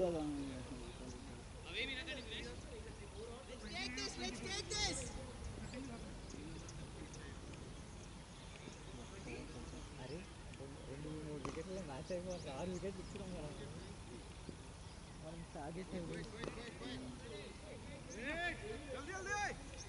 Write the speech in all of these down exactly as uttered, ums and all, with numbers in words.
take this, let's take this. अरे రెండు మూడు వికెట్ల మ్యాచ్ అయిపోయింది ఆరు వికెట్లు ఇచ్చినాం మనం మనం టార్గెట్ జల్దీ జల్దీ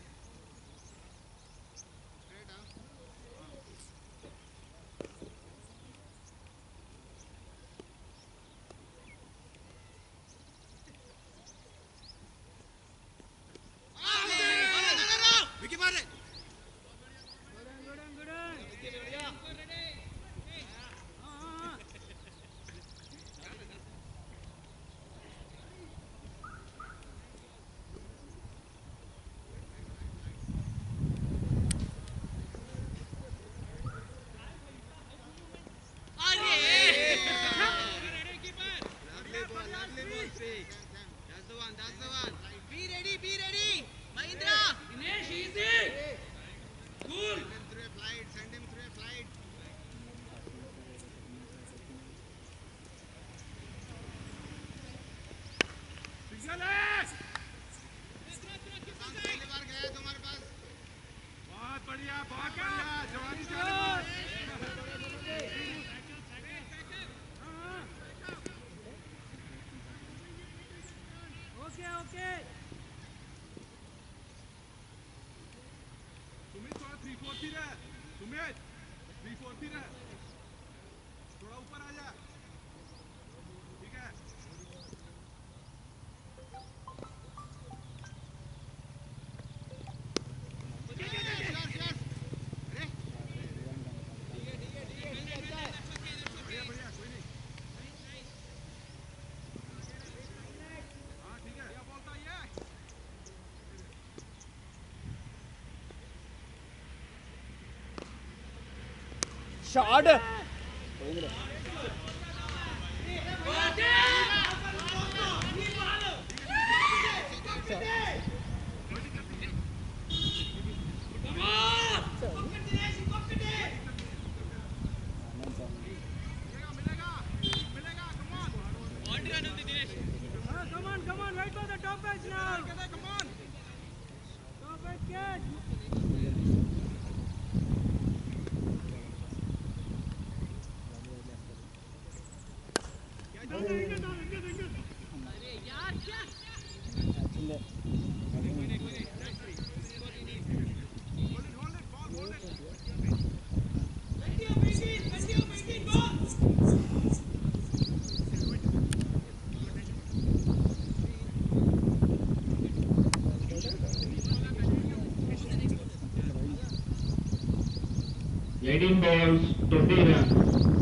shot eighteen balls, twenty runs.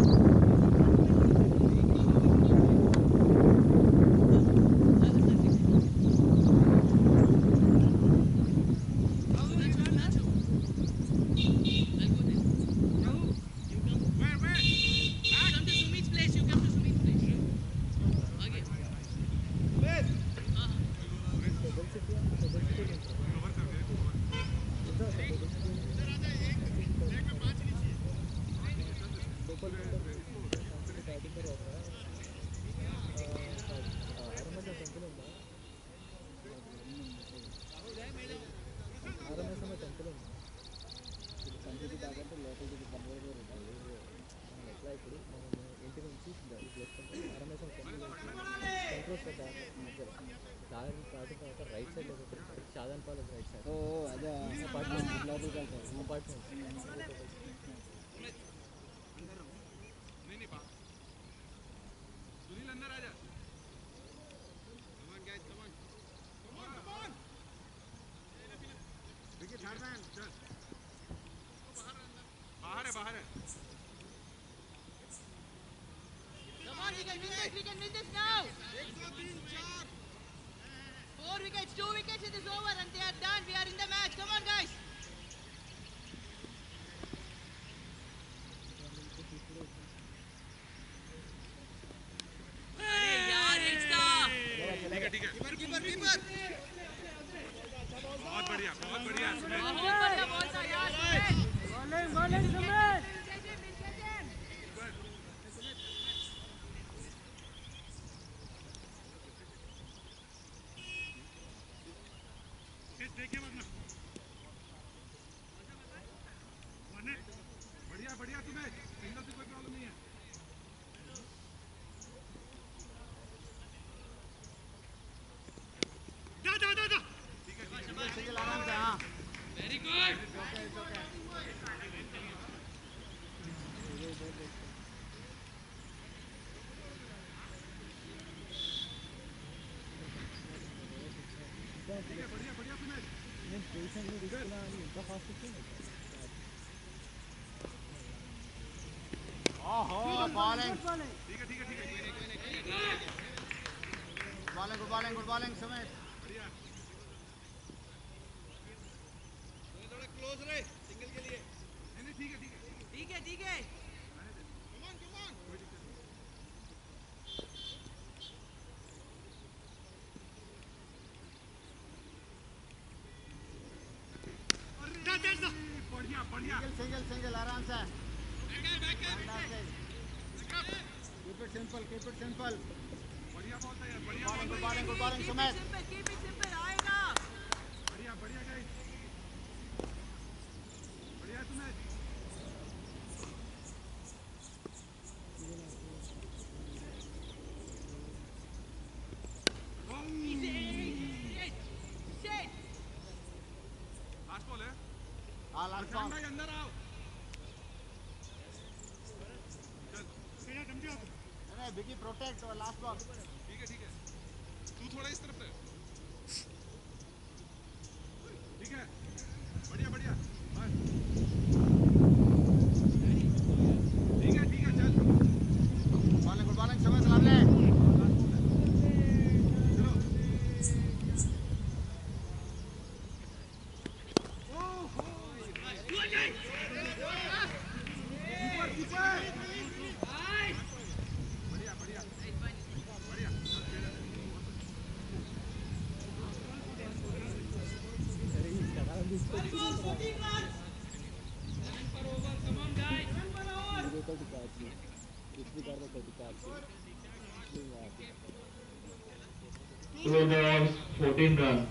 Right side Shadan college right side ఓ అదే అపార్ట్మెంట్ లోపలికి వెళ్తారు అపార్ట్మెంట్ बाहर है बाहर है come on we can win this we can win this now one two three four four wickets two wickets it is over and they are done we are in the match come on guys अरे यार extra ठीक है ठीक है keeper keeper keeper बहुत बढ़िया बहुत बढ़िया बहुत बढ़िया बॉल था यार बॉलिंग बॉलिंग सुमित నేను పొజిషన్ తీసుకున్నా అని ఇంత ఫాస్ట్ వచ్చింది. बॉलिंग ठीक है ठीक है ठीक है bowling good bowling good bowling Sumit थोड़ा क्लोज रहे सिंगल के लिए नहीं ठीक है ठीक है ठीक है ठीक है कम ऑन कम ऑन बढ़िया बढ़िया सिंगल सिंगल आराम से Keep it simple, keep it simple. बढ़िया बोलता है, बढ़िया बोलता है. Good bowling, good bowling, Sumit. Keep it simple, keep it simple, आएगा. बढ़िया, बढ़िया guys. बढ़िया Sumit. Easy. Shit. Last ball है. हाँ, last ball. अंदर आओ. नहीं बिगी प्रोटेक्ट और लास्ट बॉल ठीक है ठीक है तू थोड़ा इस तरफ रह ठीक है बढ़िया बढ़िया ठीक है ठीक है चल बॉलिंग गुड बॉलिंग समय चला ले चलो ओहो keeper keeper Two balls, fourteen runs.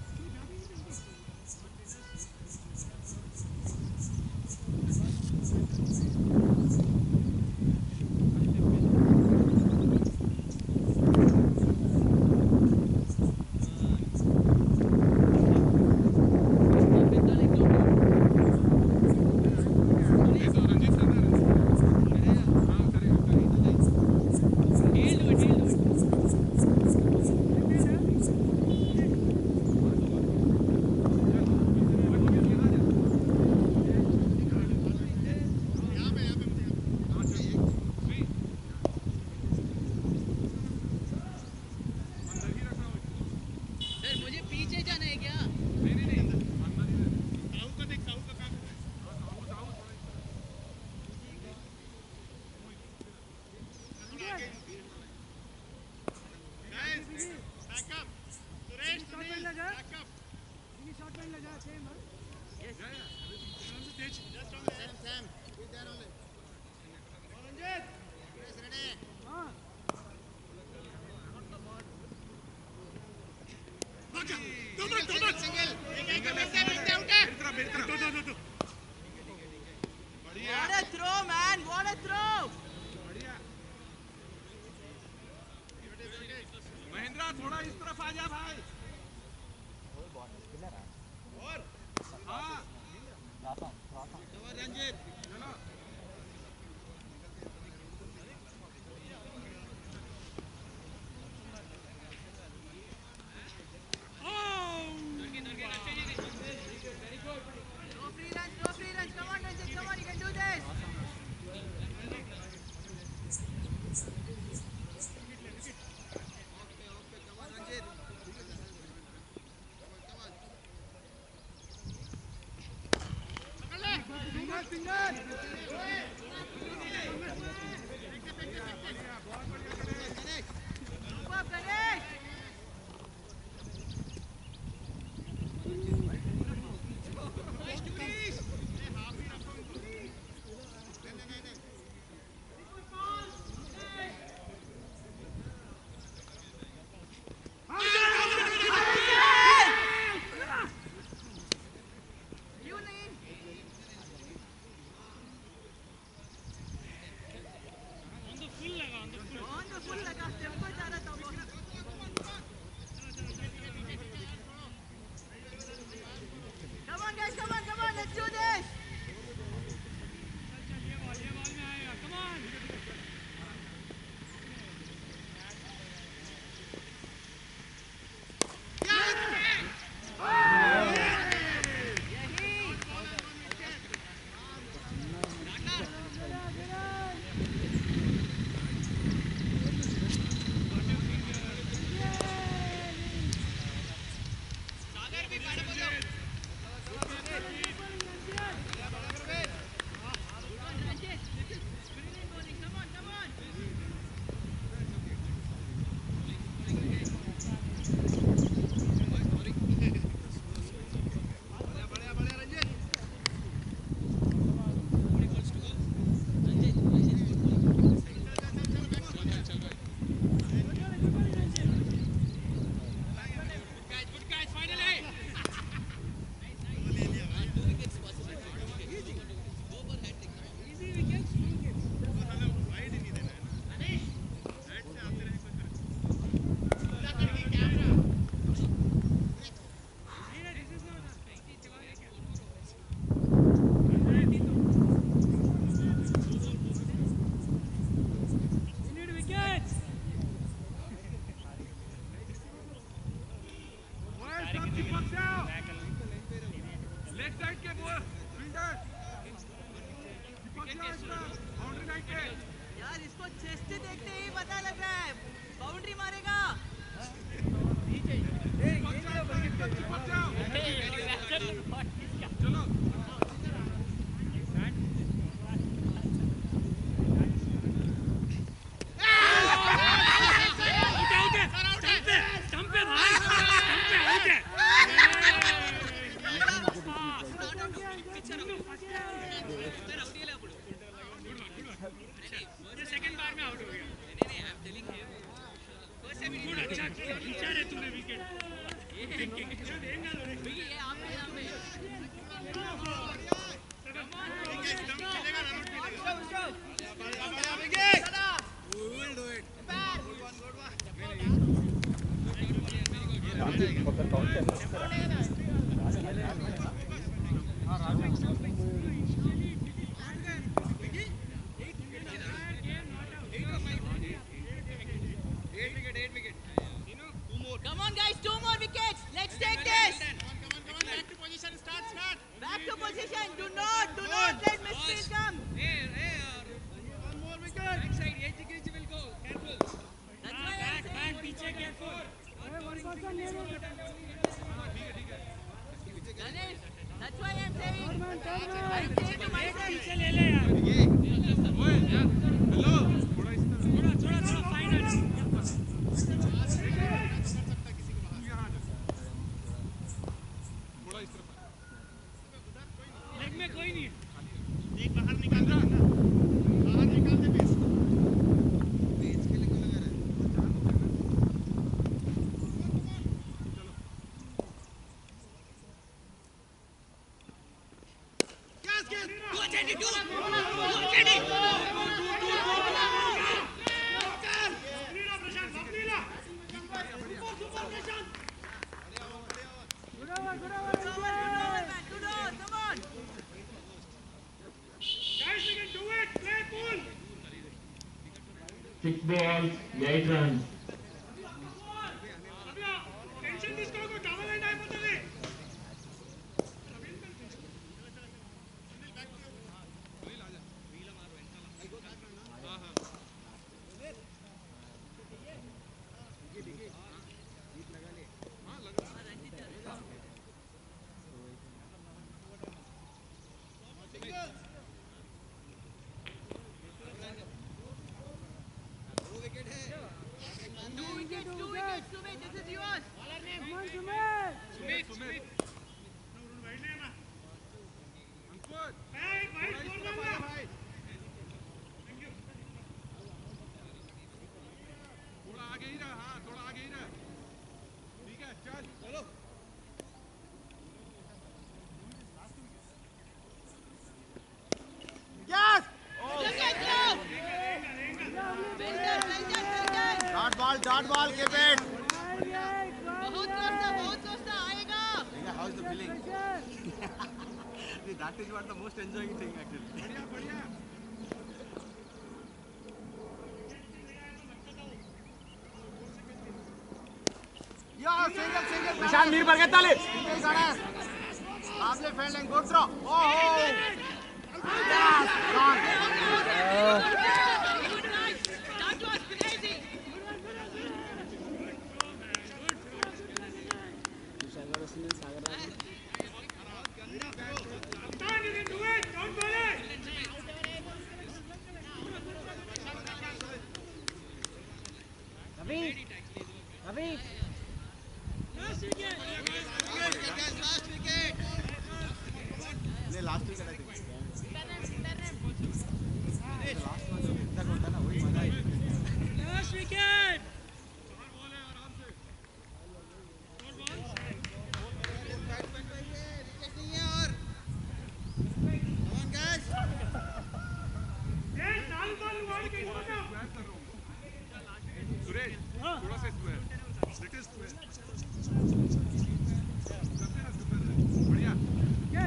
What a throw, man! What a throw! Mahendra थोड़ा इस तरफ आ जा भाई और हाँ रंजीत चलो No free runs, no free runs. Come on, Ranjit, come on, you can do this. Superb, Ganesh. You need. On the full लगा, on the full. On the full लगा, tempo ज़्यादा था वो. Come on guys, come on, come यार इसको chest देखते ही पता लग रहा है बाउंड्री मारेगा। सेकंड बार में आउट हो गया। नहीं नहीं I am telling him first time good अच्छा खींचा रे तूने विकेट। ये देंगा लो रे भई ये आप पे यहां पे चलेगा रन आउट मिलेगा। बढ़िया wicket we will do it good one good one हां राजा Come on guys, two more wickets. Let's take this. Come on, come on, come on. Back to position. Start, start. Back to position. Do not, do not let misfield come. Hey, hey, one more wicket. Back side, edge edge will go. Careful. That's why I'm Back, saying. back, पीछे careful. Ganesh, that's why I'm saying. I'm saying to myself. पीछे ले ले यार. ओए यार. Hello. थोड़ा इस तरफ. थोड़ा थोड़ा थोड़ा फाइनल. कोई नहीं एक बाहर निकाल रहा बाहर निकाल दे पेस पेस खेलने को लगा रहा है चलो yes yes two eighty two two eighty Prashant बबलीला super super Prashant good over good over Come on, good on, come on. Guys, we can do it. Play cool. Six balls, eight runs. अबे tension తీసుకోకు double end అయిపోతది. Two wickets, two wickets, Sumit, this is yours. Sumit, Sumit. Ankur. Hey, wide ball मारना. Thank you. थोड़ा आगे ही रह, हाँ, थोड़ा आगे ही रह. ठीक है, चल, चलो. Yes! Look at you. Well done, well done, well done. Dot ball, dot ball, keep it. बहुत close था, बहुत close था, आएगा. How is the feeling? That is what the most enjoying thing actually. बढ़िया, बढ़िया. Yeah, single, single. Nishan meer పరిగెత్తాలి. Single గానే. Lovely fielding, good throw. Oh, oh. Yes, gone. Good night. That was crazy. Captain, you can do it. Don't worry. Ravi, Ravi. Last wicket. Last wicket. ले last wicket I think. Last wicket. चार ball है आराम से. Four balls. ये चार ball wide के इसको क्या? सुरेश, थोड़ा सा स्क्वायर. Little square. बढ़िया. या.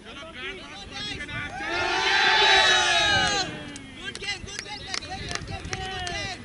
Good game, good game, guys. Very good game, very good game.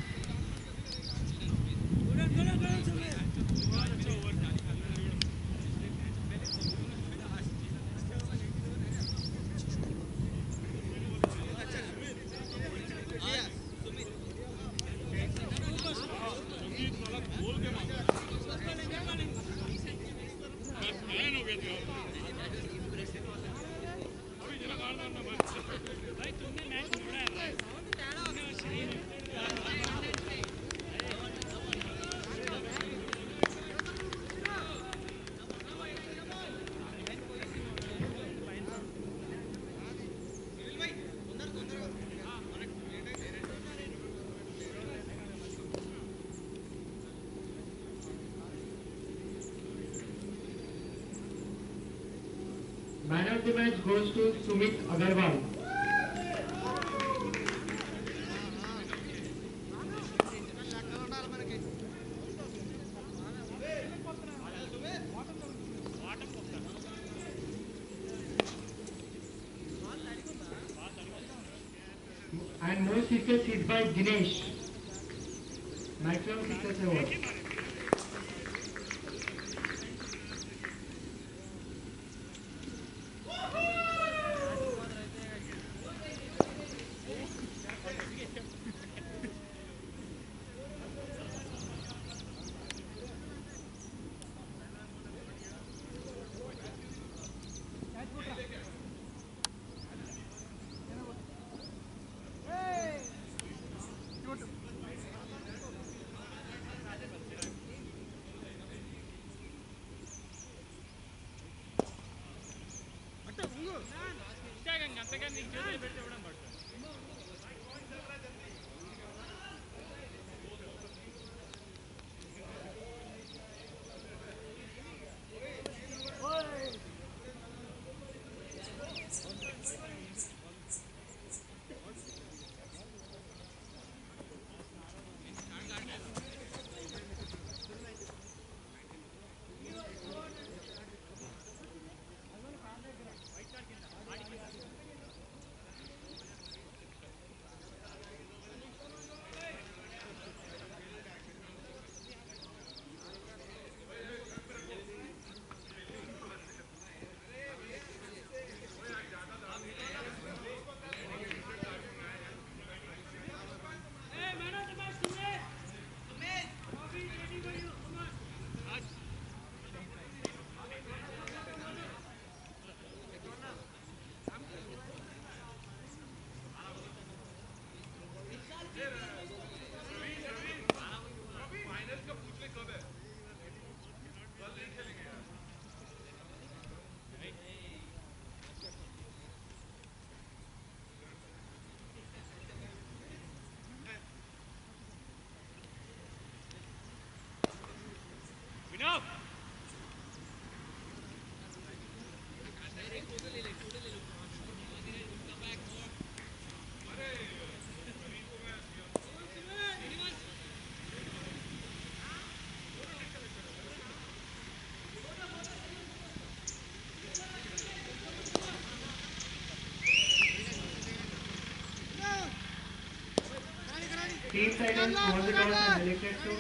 Man of the match goes to Sumit Agarwal. And most sixes hit by Dinesh. Maximum sixes over. Team Titans won the toss and elected to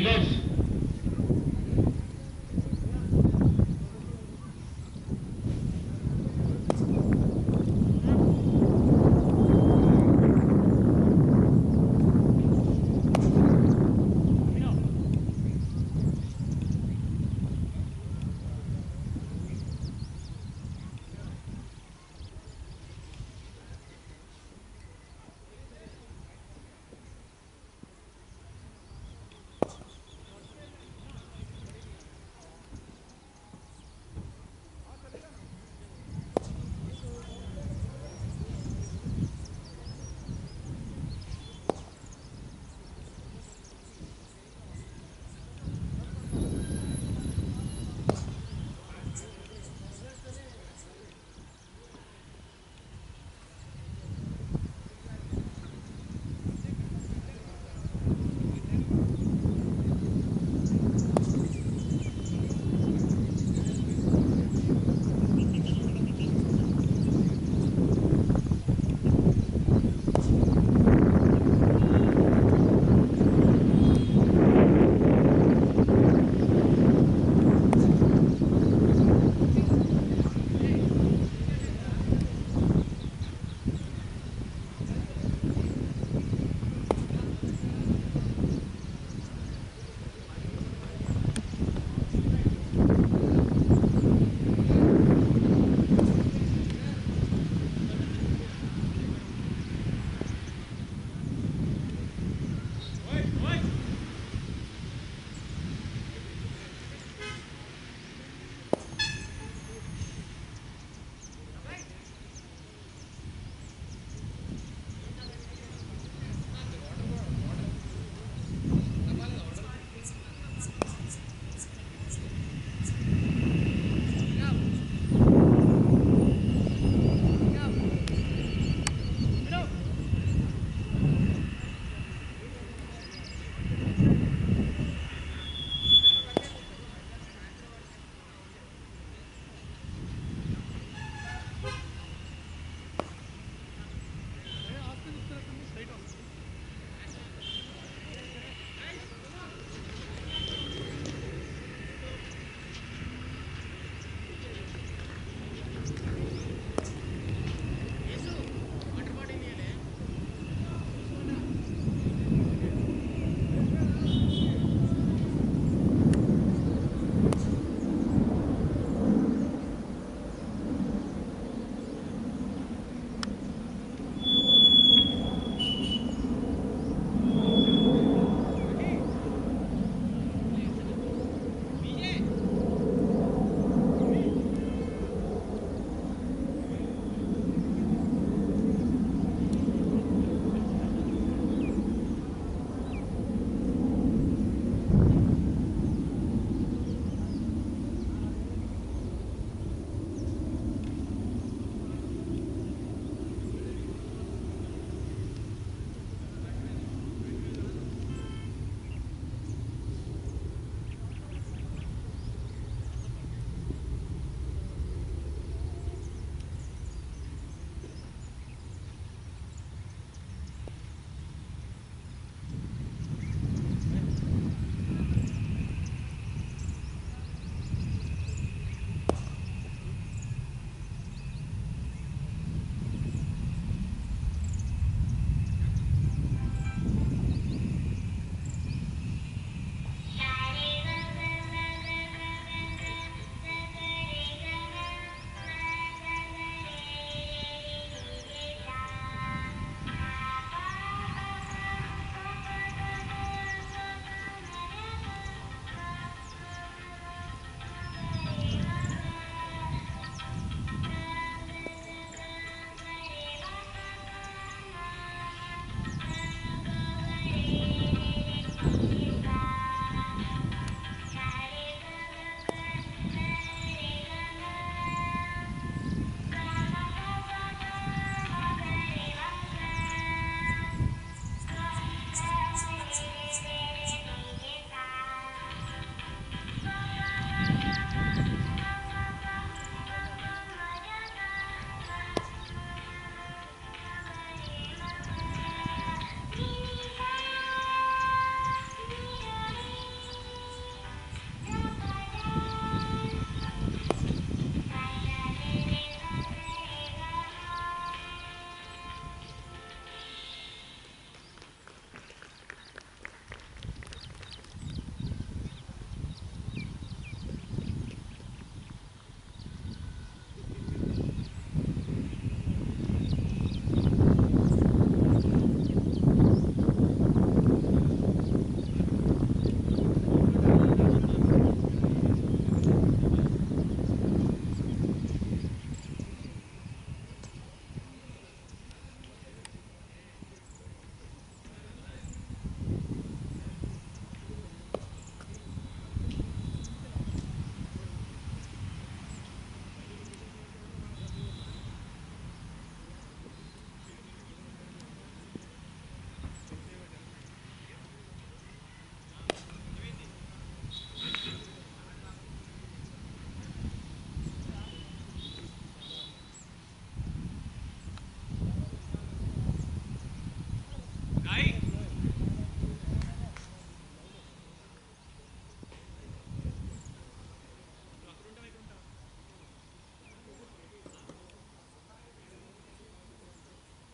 gloves.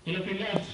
Hello, fielders.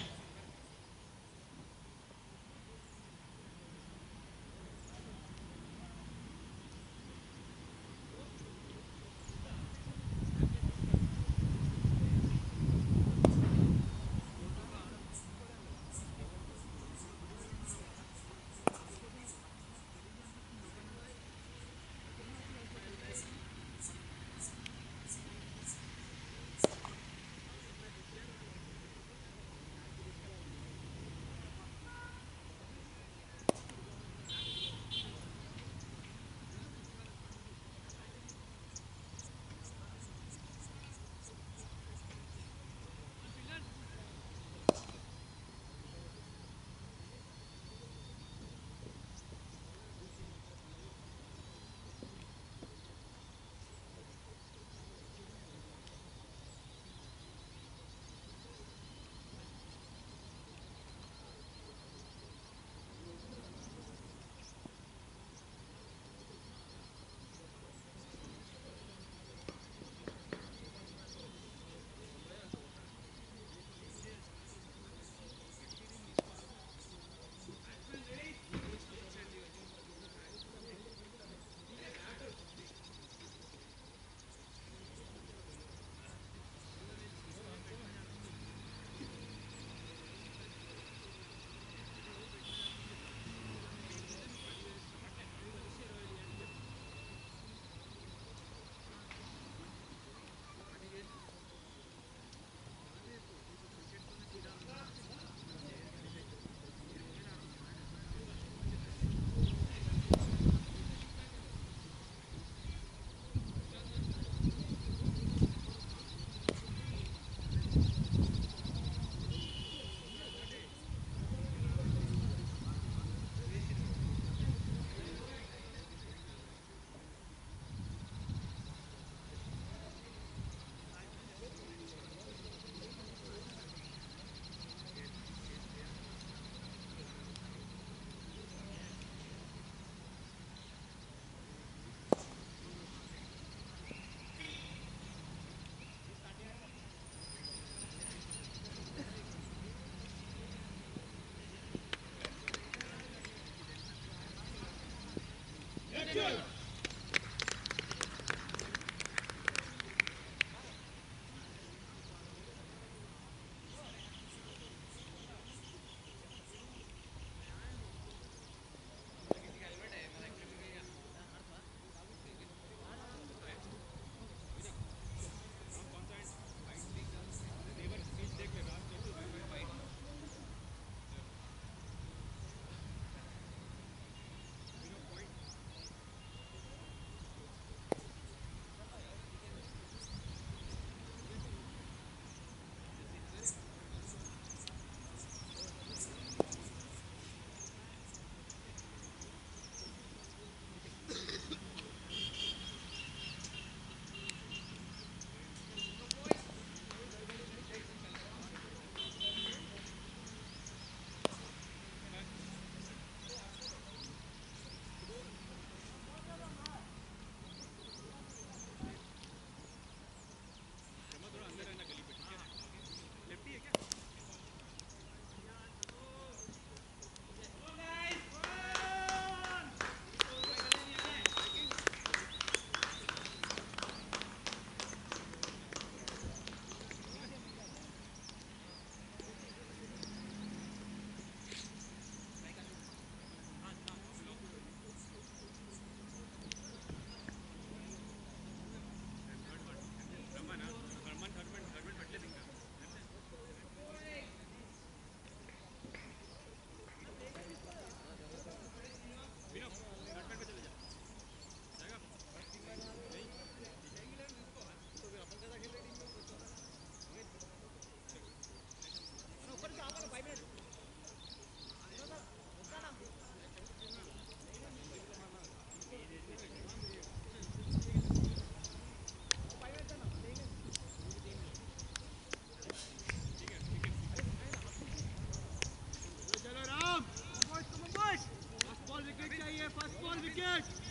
चलो Ram, first ball wicket चाहिए, first ball wicket.